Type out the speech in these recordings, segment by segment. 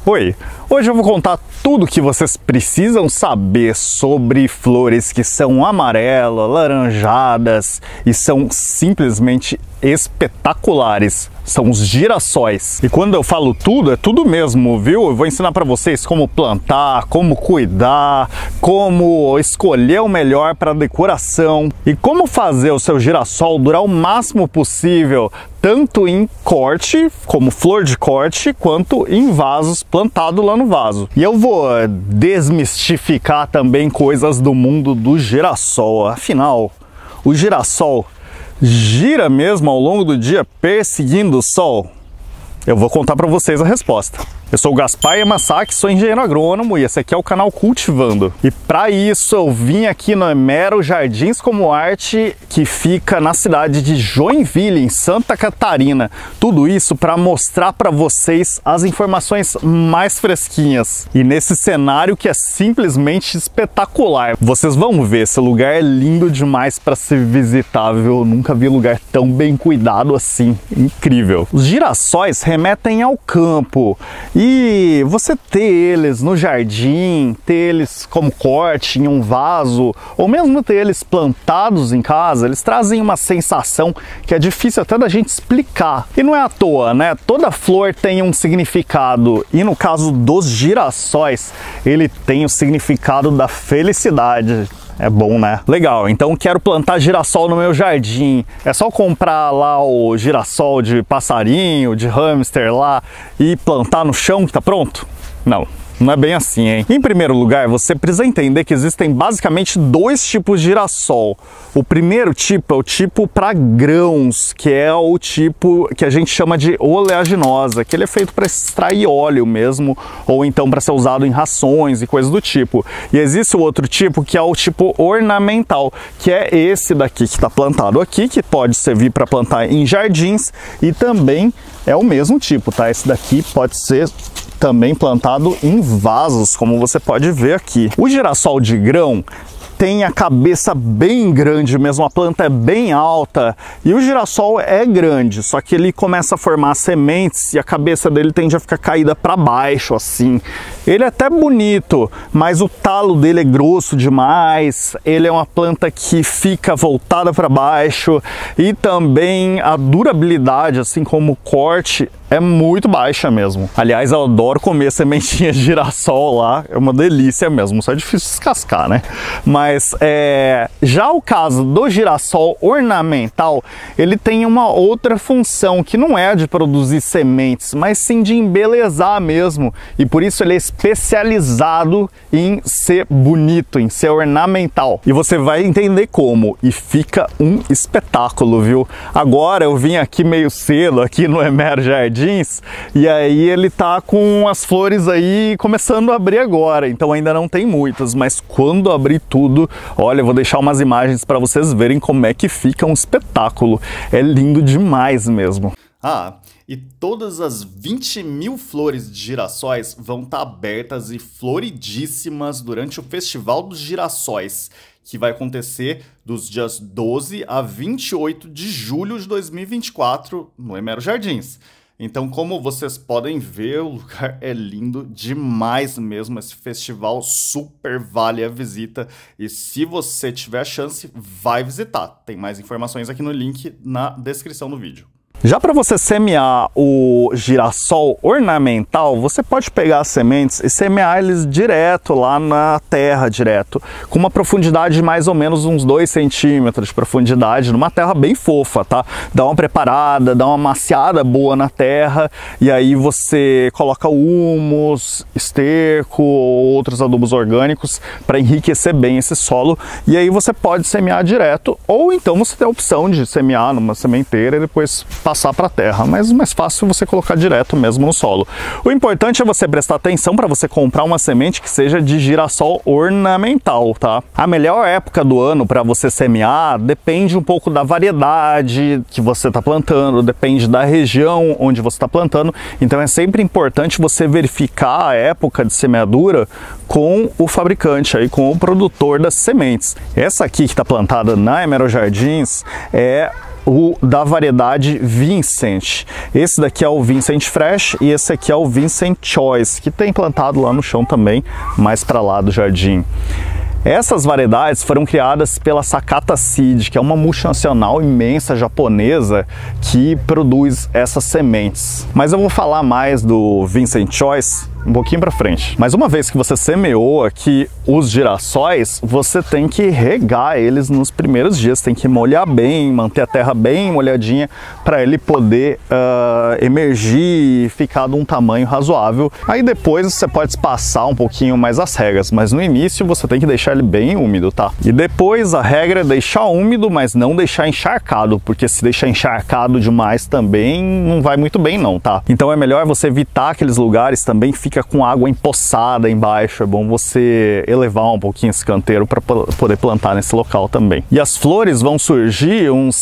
Oi, hoje eu vou contar tudo o que vocês precisam saber sobre flores que são amarelas, laranjadas e são simplesmente espetaculares. São os girassóis. E quando eu falo tudo, é tudo mesmo, viu? Eu vou ensinar para vocês como plantar, como cuidar, como escolher o melhor para decoração e como fazer o seu girassol durar o máximo possível, tanto em corte, como flor de corte, quanto em vasos, plantado lá no vaso. E eu vou desmistificar também coisas do mundo do girassol. Afinal, o girassol gira mesmo ao longo do dia perseguindo o sol? Eu vou contar para vocês a resposta. Eu sou o Gaspar Yamasaki, sou engenheiro agrônomo e esse aqui é o canal Cultivando. E para isso eu vim aqui no Emero Jardins Como Arte, que fica na cidade de Joinville, em Santa Catarina. Tudo isso para mostrar para vocês as informações mais fresquinhas. E nesse cenário que é simplesmente espetacular. Vocês vão ver, esse lugar é lindo demais para se visitar, viu? Eu nunca vi lugar tão bem cuidado assim. Incrível. Os girassóis remetem ao campo. E você ter eles no jardim, ter eles como corte em um vaso, ou mesmo ter eles plantados em casa, eles trazem uma sensação que é difícil até da gente explicar. E não é à toa, né? Toda flor tem um significado, e no caso dos girassóis, ele tem o significado da felicidade. É bom, né? Legal, então quero plantar girassol no meu jardim. É só comprar lá o girassol de passarinho, de hamster lá e plantar no chão que tá pronto? Não. Não é bem assim, hein? Em primeiro lugar, você precisa entender que existem basicamente dois tipos de girassol. O primeiro tipo é o tipo para grãos, que é o tipo que a gente chama de oleaginosa, que ele é feito para extrair óleo mesmo, ou então para ser usado em rações e coisas do tipo. E existe o outro tipo, que é o tipo ornamental, que é esse daqui que está plantado aqui, que pode servir para plantar em jardins, e também é o mesmo tipo, tá? Esse daqui pode ser também plantado em vasos, como você pode ver aqui. O girassol de grão tem a cabeça bem grande mesmo, a planta é bem alta e o girassol é grande, só que ele começa a formar sementes e a cabeça dele tende a ficar caída para baixo assim. Ele é até bonito, mas o talo dele é grosso demais, ele é uma planta que fica voltada para baixo e também a durabilidade, assim como o corte, é muito baixa mesmo. Aliás, eu adoro comer sementinha de girassol lá, é uma delícia mesmo, só é difícil descascar, né? Mas já o caso do girassol ornamental, ele tem uma outra função, que não é de produzir sementes, mas sim de embelezar mesmo, e por isso ele é especializado em ser bonito, em ser ornamental. E você vai entender como, e fica um espetáculo, viu? Agora eu vim aqui meio cedo, aqui no Emero Jardins, e aí ele tá com as flores aí começando a abrir agora, então ainda não tem muitas, mas quando abrir tudo, olha, eu vou deixar umas imagens para vocês verem como é que fica um espetáculo. É lindo demais mesmo. Ah, e todas as 20.000 flores de girassóis vão estar abertas e floridíssimas durante o Festival dos Girassóis, que vai acontecer dos dias 12 a 28 de julho de 2024 no Emero Jardins. Então, como vocês podem ver, o lugar é lindo demais mesmo. Esse festival super vale a visita. E se você tiver a chance, vai visitar. Tem mais informações aqui no link na descrição do vídeo. Já para você semear o girassol ornamental, você pode pegar as sementes e semear eles direto lá na terra, direto, com uma profundidade de mais ou menos uns 2 centímetros de profundidade, numa terra bem fofa, tá? Dá uma preparada, dá uma maciada boa na terra, e aí você coloca humus, esterco ou outros adubos orgânicos para enriquecer bem esse solo, e aí você pode semear direto, ou então você tem a opção de semear numa sementeira e depois passar para a terra, mas mais fácil você colocar direto mesmo no solo. O importante é você prestar atenção para você comprar uma semente que seja de girassol ornamental, tá? A melhor época do ano para você semear depende um pouco da variedade que você está plantando, depende da região onde você está plantando, então é sempre importante você verificar a época de semeadura com o fabricante, aí, com o produtor das sementes. Essa aqui que está plantada na Emero Jardins é o da variedade Vincent. Esse daqui é o Vincent Fresh e esse aqui é o Vincent Choice, que tem plantado lá no chão também, mais para lá do jardim. Essas variedades foram criadas pela Sakata Seed, que é uma multinacional imensa japonesa que produz essas sementes. Mas eu vou falar mais do Vincent Choice um pouquinho para frente. Mas uma vez que você semeou aqui os girassóis, você tem que regar eles nos primeiros dias, tem que molhar bem, manter a terra bem molhadinha para ele poder emergir e ficar de um tamanho razoável. Aí depois você pode espaçar um pouquinho mais as regas, mas no início você tem que deixar ele bem úmido, tá? E depois a regra é deixar úmido, mas não deixar encharcado, porque se deixar encharcado demais também não vai muito bem não, tá? Então é melhor você evitar aqueles lugares também que fica com água empoçada embaixo. É bom você elevar um pouquinho esse canteiro para poder plantar nesse local também. E as flores vão surgir uns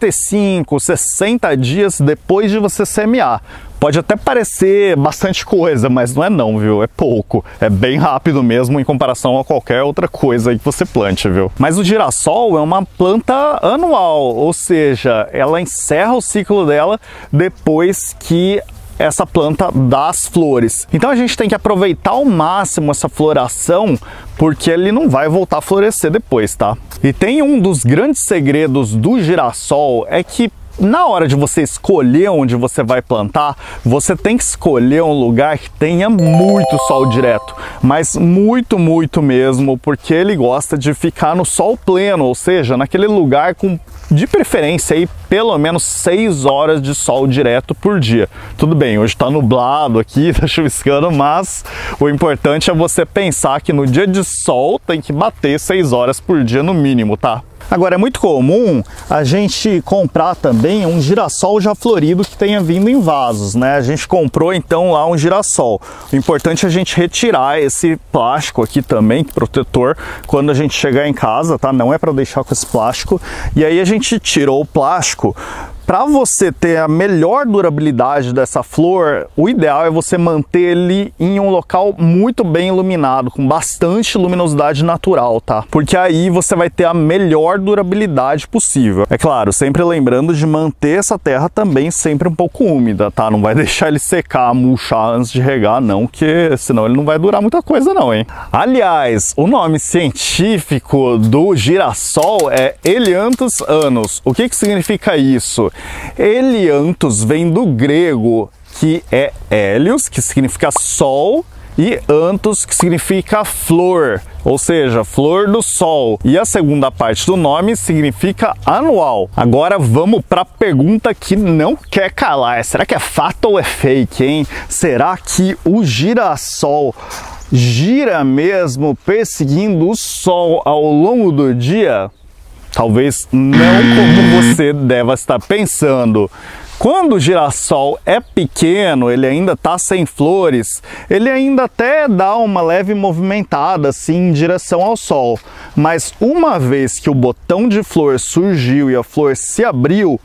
55, 60 dias depois de você semear. Pode até parecer bastante coisa, mas não é não, viu? É pouco. É bem rápido mesmo em comparação a qualquer outra coisa aí que você plante, viu? Mas o girassol é uma planta anual, ou seja, ela encerra o ciclo dela depois que essa planta dá as flores. Então a gente tem que aproveitar ao máximo essa floração, porque ele não vai voltar a florescer depois, tá? E tem um dos grandes segredos do girassol, é que na hora de você escolher onde você vai plantar, você tem que escolher um lugar que tenha muito sol direto, mas muito mesmo, porque ele gosta de ficar no sol pleno, ou seja, naquele lugar com, de preferência, aí, pelo menos 6 horas de sol direto por dia. Tudo bem, hoje está nublado aqui, está chuviscando, mas o importante é você pensar que no dia de sol tem que bater 6 horas por dia no mínimo, tá? Agora, é muito comum a gente comprar também um girassol já florido que tenha vindo em vasos, né? A gente comprou então lá um girassol. O importante é a gente retirar esse plástico aqui também, protetor, quando a gente chegar em casa, tá? Não é para deixar com esse plástico. E aí a gente tirou o plástico. Para você ter a melhor durabilidade dessa flor, o ideal é você manter ele em um local muito bem iluminado, com bastante luminosidade natural, tá? Porque aí você vai ter a melhor durabilidade possível. É claro, sempre lembrando de manter essa terra também sempre um pouco úmida, tá? Não vai deixar ele secar, murchar antes de regar, não, que senão ele não vai durar muita coisa não, hein? Aliás, o nome científico do girassol é Helianthus annus. O que significa isso? Helianthus vem do grego, que é Hélios, que significa sol, e anthus, que significa flor, ou seja, flor do sol. E a segunda parte do nome significa anual. Agora vamos para a pergunta que não quer calar. Será que é fato ou é fake, hein? Será que o girassol gira mesmo perseguindo o sol ao longo do dia? Talvez não como você deva estar pensando. Quando o girassol é pequeno, ele ainda está sem flores, ele ainda até dá uma leve movimentada assim em direção ao sol. Mas uma vez que o botão de flor surgiu e a flor se abriu,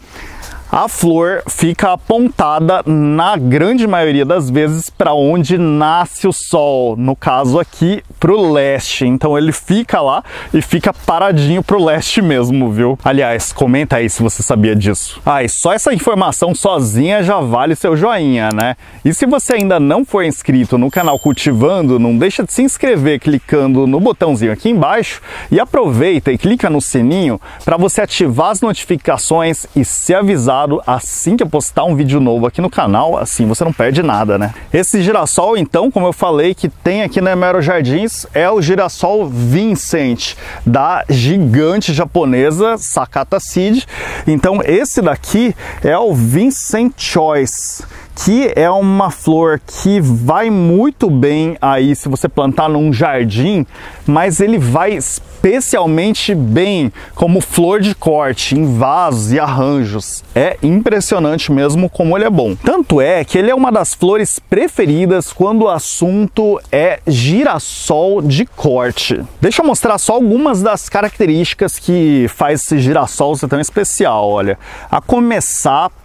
a flor fica apontada, na grande maioria das vezes, para onde nasce o sol, no caso aqui, para o leste. Então ele fica lá e fica paradinho para o leste mesmo, viu? Aliás, comenta aí se você sabia disso. Ah, e só essa informação sozinha já vale seu joinha, né? E se você ainda não for inscrito no canal Cultivando, não deixa de se inscrever clicando no botãozinho aqui embaixo e aproveita e clica no sininho para você ativar as notificações e ser avisado assim que eu postar um vídeo novo aqui no canal, assim você não perde nada, né? Esse girassol, então, como eu falei, que tem aqui na Emero Jardins, é o girassol Vincent, da gigante japonesa Sakata Seed. Então esse daqui é o Vincent Choice, que é uma flor que vai muito bem aí se você plantar num jardim, mas ele vai especialmente bem como flor de corte, em vasos e arranjos. É impressionante mesmo como ele é bom. Tanto é que ele é uma das flores preferidas quando o assunto é girassol de corte. Deixa eu mostrar só algumas das características que faz esse girassol ser tão especial, olha. A começar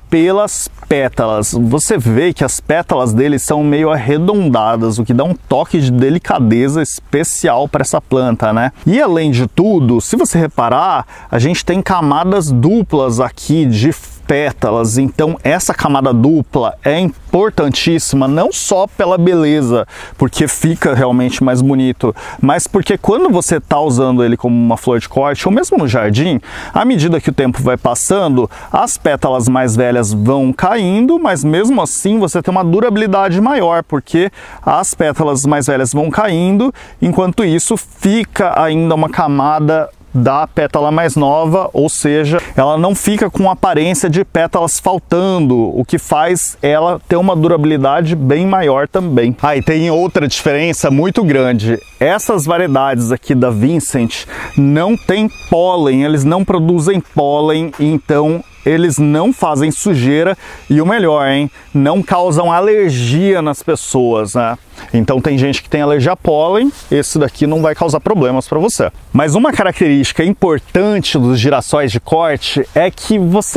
pelas pétalas. Você vê que as pétalas dele são meio arredondadas, o que dá um toque de delicadeza especial para essa planta, né? E além de tudo, se você reparar, a gente tem camadas duplas aqui de pétalas, então essa camada dupla é importantíssima, não só pela beleza, porque fica realmente mais bonito, mas porque quando você está usando ele como uma flor de corte, ou mesmo no jardim, à medida que o tempo vai passando, as pétalas mais velhas vão caindo, mas mesmo assim você tem uma durabilidade maior, porque as pétalas mais velhas vão caindo, enquanto isso fica ainda uma camada da pétala mais nova, ou seja, ela não fica com aparência de pétalas faltando, o que faz ela ter uma durabilidade bem maior também. Ah, e tem outra diferença muito grande. Essas variedades aqui da Vincent não tem pólen, eles não produzem pólen, então eles não fazem sujeira e o melhor, hein, não causam alergia nas pessoas, né? Então tem gente que tem alergia a pólen, esse daqui não vai causar problemas para você. Mas uma característica importante dos girassóis de corte é que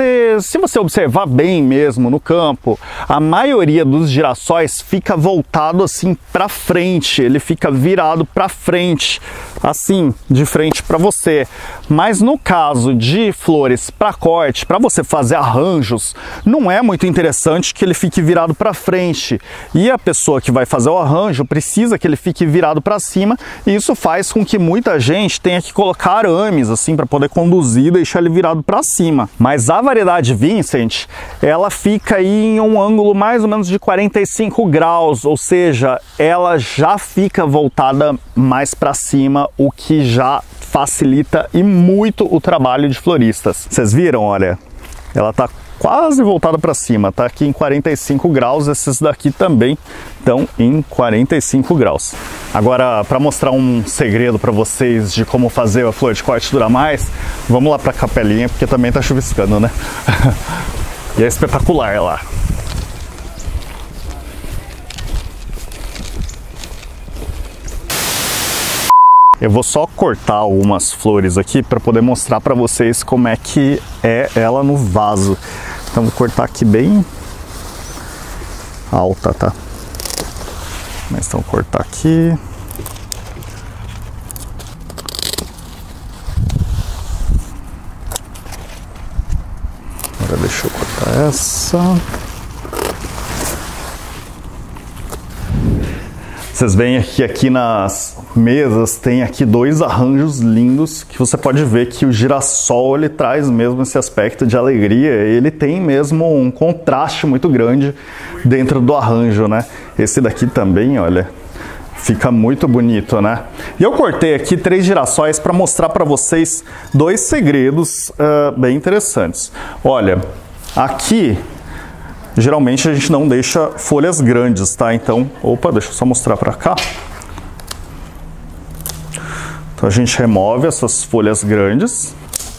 se você observar bem mesmo no campo, a maioria dos girassóis fica voltado assim para frente, ele fica virado para frente, assim, de frente para você. Mas no caso de flores para corte, para você fazer arranjos, não é muito interessante que ele fique virado para frente. E a pessoa que vai fazer o arranjo precisa que ele fique virado para cima, e isso faz com que muita gente tenha que colocar arames assim para poder conduzir e deixar ele virado para cima. Mas a variedade Vincent, ela fica aí em um ângulo mais ou menos de 45 graus, ou seja, ela já fica voltada mais para cima, o que já facilita e muito o trabalho de floristas. Vocês viram, olha, ela tá quase voltada para cima, tá aqui em 45 graus, esses daqui também estão em 45 graus. Agora, para mostrar um segredo para vocês de como fazer a flor de corte durar mais, vamos lá para a capelinha, porque também tá chuviscando, né? E é espetacular lá. Eu vou só cortar algumas flores aqui para poder mostrar para vocês como é que é ela no vaso. Então vou cortar aqui bem alta, tá? Mas então vou cortar aqui. Agora deixa eu cortar essa. Vocês veem que aqui nas mesas tem aqui dois arranjos lindos que você pode ver que o girassol ele traz mesmo esse aspecto de alegria, ele tem mesmo um contraste muito grande dentro do arranjo, né? Esse daqui também, olha, fica muito bonito, né? E eu cortei aqui 3 girassóis para mostrar para vocês 2 segredos bem interessantes. Olha, aqui geralmente a gente não deixa folhas grandes, tá? Então, opa, deixa eu só mostrar para cá. Então a gente remove essas folhas grandes.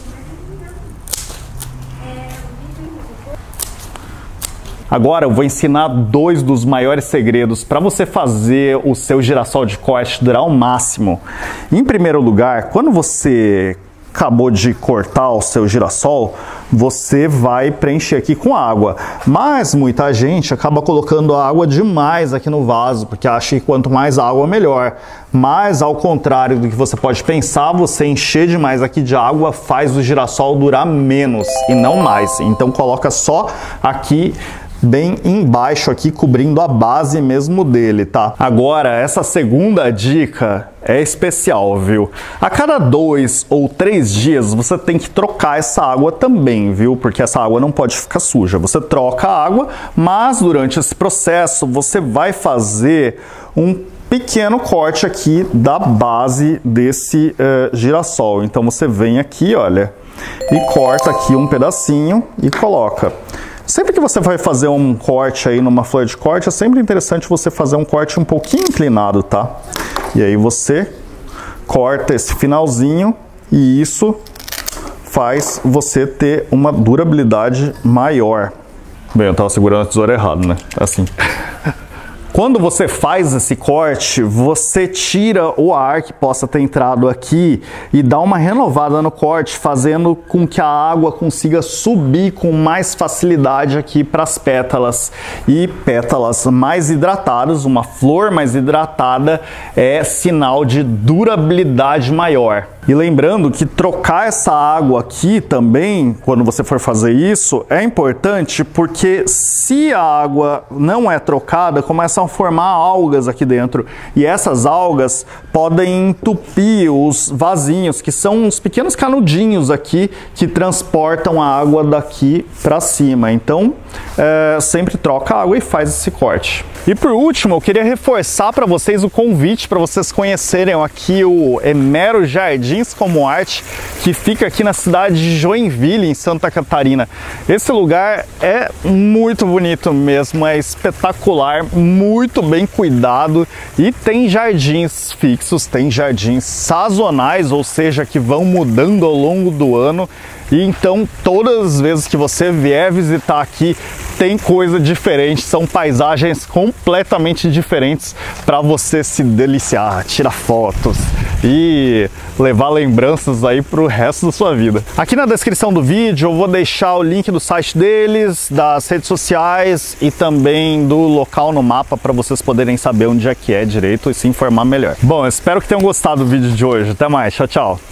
Agora eu vou ensinar 2 dos maiores segredos para você fazer o seu girassol de corte durar ao máximo. Em primeiro lugar, quando você acabou de cortar o seu girassol, você vai preencher aqui com água. Mas muita gente acaba colocando água demais aqui no vaso, porque acha que quanto mais água, melhor. Mas ao contrário do que você pode pensar, você encher demais aqui de água faz o girassol durar menos e não mais. Então coloca só aqui bem embaixo aqui, cobrindo a base mesmo dele, tá? Agora, essa segunda dica é especial, viu? A cada 2 ou 3 dias você tem que trocar essa água também, viu? Porque essa água não pode ficar suja. Você troca a água, mas durante esse processo você vai fazer um pequeno corte aqui da base desse girassol. Então você vem aqui, olha, e corta aqui um pedacinho e coloca. Sempre que você vai fazer um corte aí numa flor de corte, é sempre interessante você fazer um corte um pouquinho inclinado, tá? E aí você corta esse finalzinho e isso faz você ter uma durabilidade maior. Bem, eu tava segurando a tesoura errado, né? Assim. Quando você faz esse corte, você tira o ar que possa ter entrado aqui e dá uma renovada no corte, fazendo com que a água consiga subir com mais facilidade aqui para as pétalas. E pétalas mais hidratadas, uma flor mais hidratada é sinal de durabilidade maior. E lembrando que trocar essa água aqui também, quando você for fazer isso, é importante porque se a água não é trocada, começam a formar algas aqui dentro. E essas algas podem entupir os vasinhos, que são uns pequenos canudinhos aqui que transportam a água daqui para cima. Então, sempre troca a água e faz esse corte. E por último, eu queria reforçar para vocês o convite para vocês conhecerem aqui o Emero Jardins Como Arte, que fica aqui na cidade de Joinville, em Santa Catarina. Esse lugar é muito bonito mesmo, é espetacular, muito bem cuidado e tem jardins fixos, tem jardins sazonais, ou seja, que vão mudando ao longo do ano. E então, todas as vezes que você vier visitar aqui, tem coisa diferente, são paisagens completamente diferentes para você se deliciar, tirar fotos e levar lembranças aí para o resto da sua vida. Aqui na descrição do vídeo eu vou deixar o link do site deles, das redes sociais e também do local no mapa para vocês poderem saber onde é que é direito e se informar melhor. Bom, eu espero que tenham gostado do vídeo de hoje. Até mais, tchau, tchau!